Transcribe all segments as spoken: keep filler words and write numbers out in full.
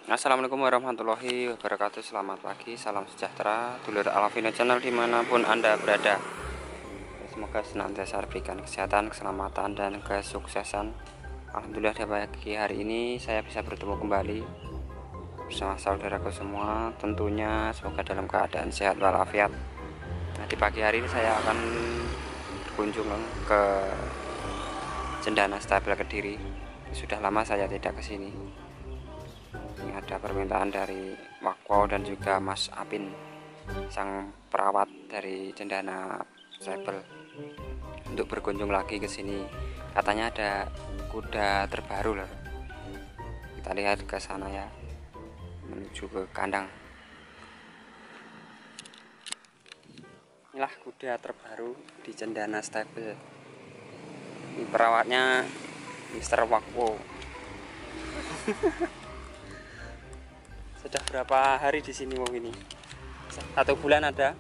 Assalamualaikum warahmatullahi wabarakatuh. Selamat pagi, salam sejahtera dulur Alvino Channel dimanapun Anda berada. Semoga senantiasa diberikan kesehatan, keselamatan, dan kesuksesan. Alhamdulillah pada pagi hari ini saya bisa bertemu kembali bersama saudaraku semua. Tentunya semoga dalam keadaan sehat walafiat. Nah, di pagi hari ini saya akan berkunjung ke Cendana Stabil Kediri. Sudah lama saya tidak ke sini. Ini ada permintaan dari Wakwo dan juga Mas Apin, sang perawat dari Cendana Stabil, untuk berkunjung lagi ke sini. Katanya ada kuda terbaru loh. Kita lihat ke sana ya, menuju ke kandang. Inilah kuda terbaru di Cendana Stabil. Ini perawatnya Mister Wakwo. Sudah berapa hari di sini wong ini? Satu bulan ada?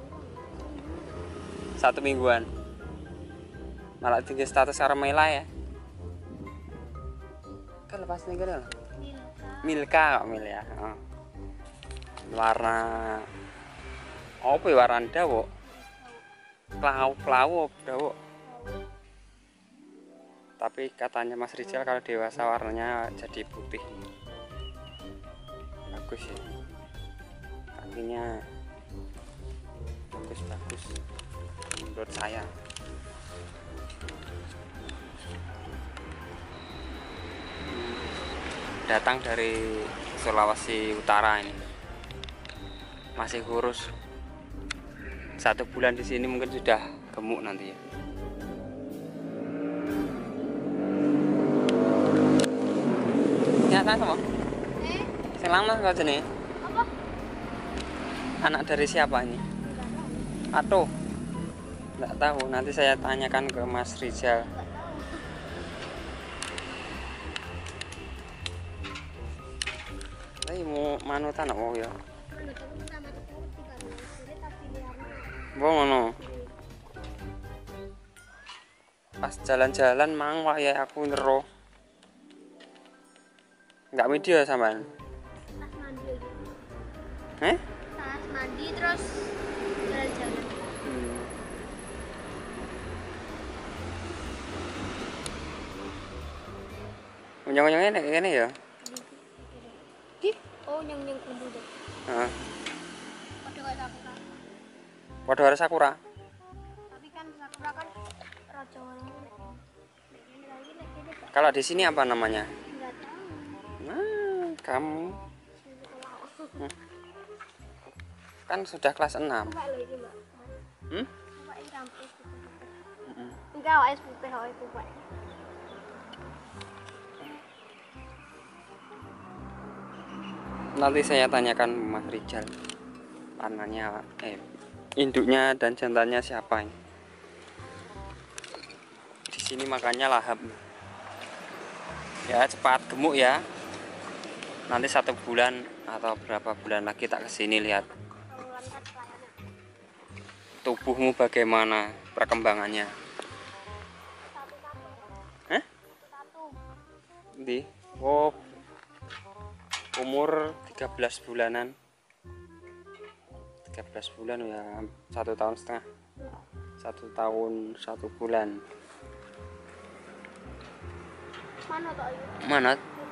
Satu mingguan. Malah tinggi status karamela ya. Kan lepas nih kan? Milka kok mil ya. Oh. Warna apa ya, warna dawo? Klau klau dawo. Tapi katanya Mas Rizal kalau dewasa warnanya jadi putih. Bagus ya, kakinya bagus-bagus menurut saya. Datang dari Sulawesi Utara ini, masih kurus. Satu bulan di sini mungkin sudah gemuk nanti ya. Nyata sama? Selang mas kau jenis? Apa? Anak dari siapa ini? Atau? Nggak tahu. Nanti saya tanyakan ke Mas Rizal. Ini mau manutan apa ya? Bono. Pas jalan-jalan mang wah ya aku nero. Nggak media sampean? Eh? Tas mandi terus jalan-jalan. Hmm. Unyang-unyangnya kayak gini ya? Di? Oh, nyeng-nyeng kumbu deh. Heeh. Padha kayak sakura. Padha karo sakura. Tapi kan sakura kan raja warna. Kalau di sini apa namanya? Enggak tahu. Nah, kamu hmm. Kan sudah kelas enam. Mbak lho iki, Mbak. Hmm? Mbak iki rampus. Heeh. Enggak, awake S P P awake Mbak. Nanti saya tanyakan Mas Rizal warnanya eh induknya dan jantannya siapa ini. Di sini makannya lahap. Ya cepat gemuk ya. Nanti satu bulan atau berapa bulan lagi tak kesini lihat tubuhmu bagaimana perkembangannya. Hah? Di oh, umur tiga belas bulanan. tiga belas bulan ya, satu tahun setengah. Satu tahun satu bulan. Mana tok iki? Mana?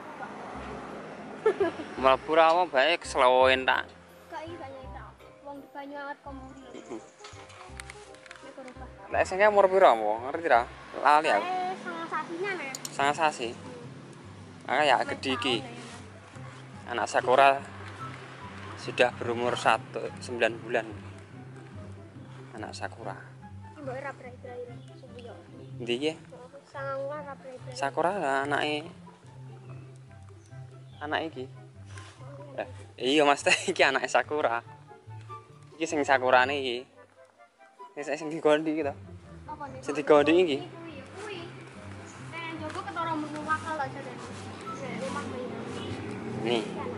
Mlebu ra apa bae keselowen tak. Kak iki gak nyata. Wong banyu anget komburi. Nek rubah. Lah S M K umur piro apa? Ngerti ra? Lali aku. Eh, sangat sasinya nih. Sangat sasi. Maka ya gede iki. Anak Sakura sudah berumur satu sembilan bulan. Anak Sakura. Iki mbok ora brai-brai subuh yo. Ndi iki? Sangang ora brai-brai. Sakura lah anake. Anak iki. Eh, iya Mas teh iki anake Sakura. Iki sing Sakurane iki. Wis sing digondi iki to. Apa nih? Sing digondi iki. Kuwi kuwi. Eh, jogo ketara menu wakal aja deh. Rumah Nih.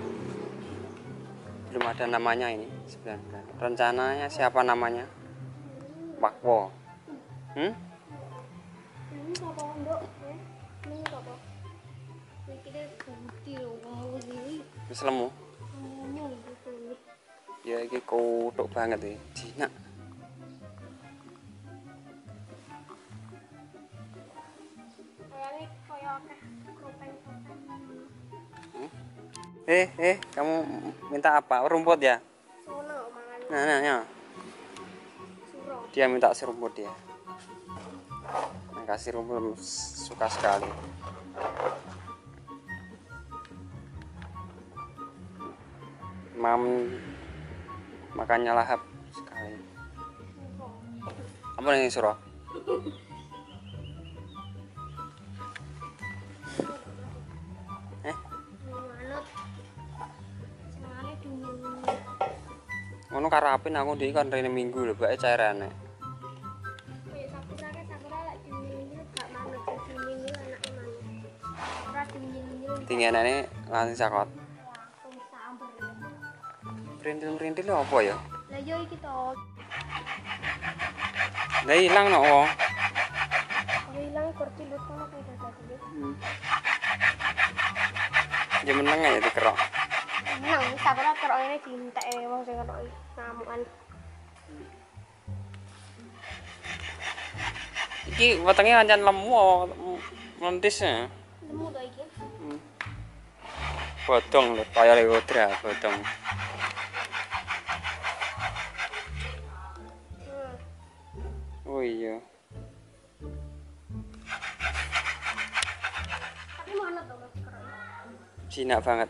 Belum ada namanya ini sembilan bulan. Rencananya siapa namanya? Wakwo. Hmm? Ini apa, Nduk? Ini apa? Ini kita bukti loh, kamu sendiri. Wis lemu. Munyu gitu. Ya iki kutuk banget iki. Jinak. Kayaknya koyo akeh kropeng-kropeng. Hmm? Eh, eh, kamu minta apa? Rumput ya? Sono mangan Nah, nah, nah. suro. Dia minta serumput dia. Nah, kasih rumput suka sekali. Mam makannya lahap sekali. Apa yang suruh? Eh? Manut. Senengane dingin. Ngono karapin aku ndi kon rene minggu lho, bae cairane. Kayak sakura ke sakura lek dingin gak manut. Dingin iki anake manut. Ora dingin-dingin Dinginane langsung sakot. langsung samber. Perintil-perintil apa ya? Lah yo iki to. Lah ilang no. Yo ilang kurci lut kono kayak dadi. Hmm. Ya meneng ya dikerok. Nang sakura kerok ngene dientek wong sing kerok ngamukan. Iki wetenge ancen lemu mentis ya. Lemu to iki. Hmm. Bodong lho, kaya lewodra bodong. Hmm. Oh iya. Tapi mana to Mas kerok? Jinak banget.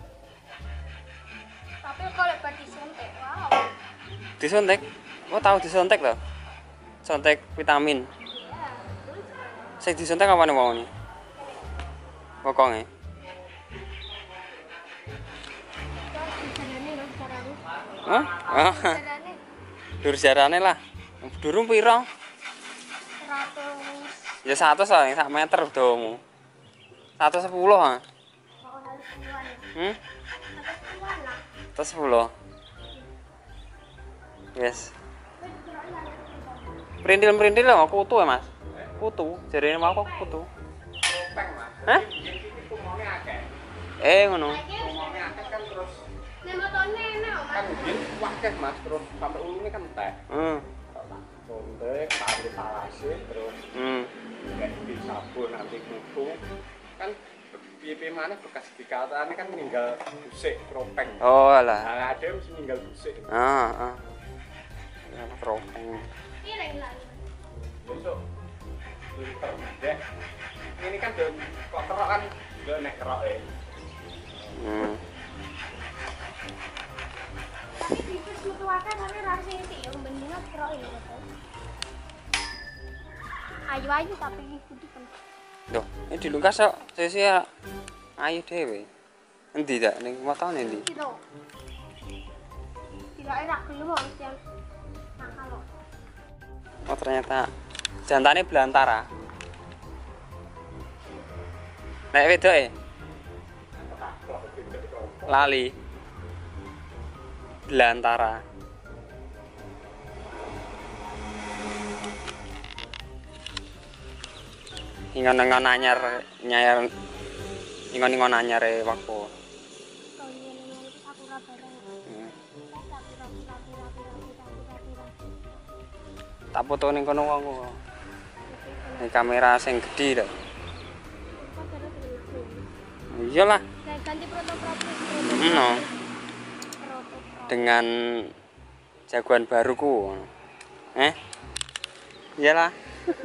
Tapi kalau lebar disuntik, wow. Disuntik? Oh tahu disuntik loh. Suntik vitamin. Iya, terus Sing disuntik apa nih wong ini? Bokonge. dijarane Mas sekarang. Hah? Ah, Dijarane dur jarane lah. Durung piro? seratus. Ya seratus lah, sak meter domu. seratus sepuluh ah. Oh, harus puluhan. Hmm? Harus puluhan lah. seratus sepuluh. Yes. Perintil-perintil lah kutu ya, Mas. Kutu, jarine mau kok kutu. Hah? Eh ngono. Nek motone enak, Mas. Kan biyen wakeh Mas, terus sampai ulune kan entek. Hmm. Sontek, tarik palase, terus Hmm. kayak di sabun nanti kutu. Kan piye-piye maneh bekas dikatane kan ninggal busik kropeng. Oh alah. Nah, ada mesti ninggal busik. Ah, ah. Ya kropeng. Iya lagi lah. Besok filter deh. Ini kan don kok kerok kan udah nek kerok ya. Hmm. Tapi bibis metu akeh tapi ra sithik ya mendingan kerok ya, Mas. Ayu-ayu tapi kudu kan. Loh, ini dilungkas kok. Sesi ayu dhewe. Endi dak ning motone endi? Gitu. Tidak enak gelem wis yang nakal kok. Oh ternyata jantane belantara. Nek wedoke lali. Belantara. Ingon-ingon anyar nyayar ingon-ingon anyar e waktu. Kalau ini itu sakura bareng. Hmm. Sakura sakura sakura sakura. Tak foto ning kono wong kok. Ning kamera sing gedhi dak. Iyalah. Saya ganti protokol. No. Dengan jagoan baruku. Eh? Iyalah.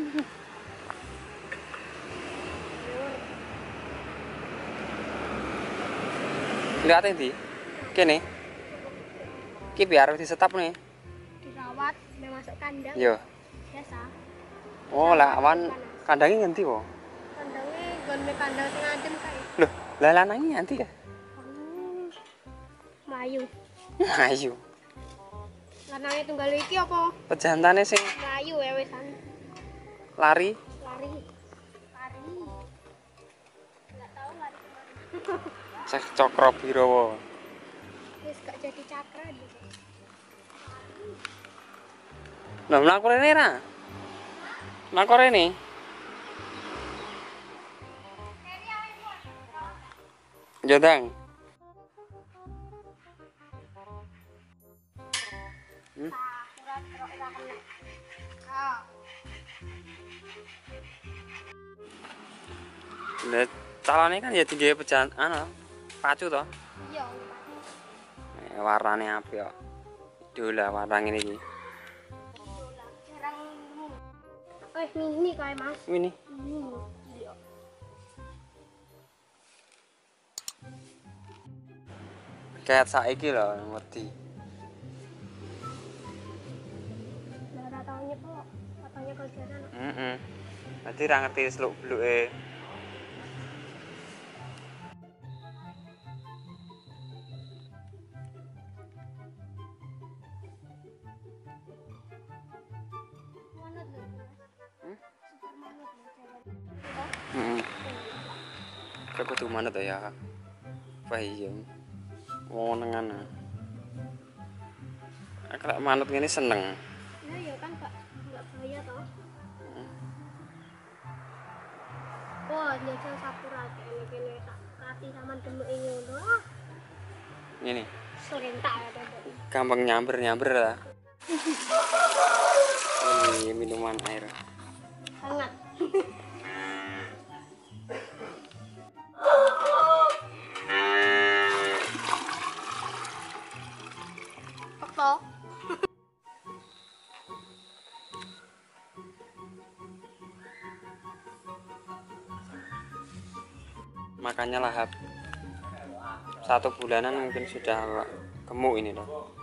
Lihat ini, kene, ki biar disetap nih. Dirawat, udah masuk kandang. Yo, Biasa. oh lah awan kandangnya nganti wo. Kandangnya gonme kandang sing adem kae. Loh, lah lanangnya nganti ya? Hmm. Melayu. Ayo, Lanangnya tunggal iki apa? pejantane sing Melayu ya wesan. lari. Lari. Lari. Enggak tahu lari kemana. Sek cokro birowo. Wis gak jadi cakra dia. Lah mlaku rene ra? Mlaku rene. Jodang. Hmm? Sakura terus ora kena. Ah. Lah calone kan ya tinggi pejalan ana pacu to. Iya. Eh, warnane apik kok. Idola warna ngene iki. Jarang nemu. Eh mini kae Mas. Ini Mini. Iya. kayak saiki lho ngerti. Lah ora tau nyepok. Katanya kejaran. Heeh. Dadi ra ngerti seluk-beluke. Manut lho. Hmm? Super manut lho jalan. Heeh. Kok kudu manut ya. Wah iya. Wonengan. Aku lek manut ngene seneng. Nah ya kan Pak, enggak bahaya toh. Wah, jajal Sakura kene kene tak kati sampean demek ngono. Ah, Ngene. serentak ya tadi. Gampang nyamber-nyamber lah. Ini minuman air. Hangat. Apa? Makanya lahap satu bulanan mungkin sudah gemuk ini loh.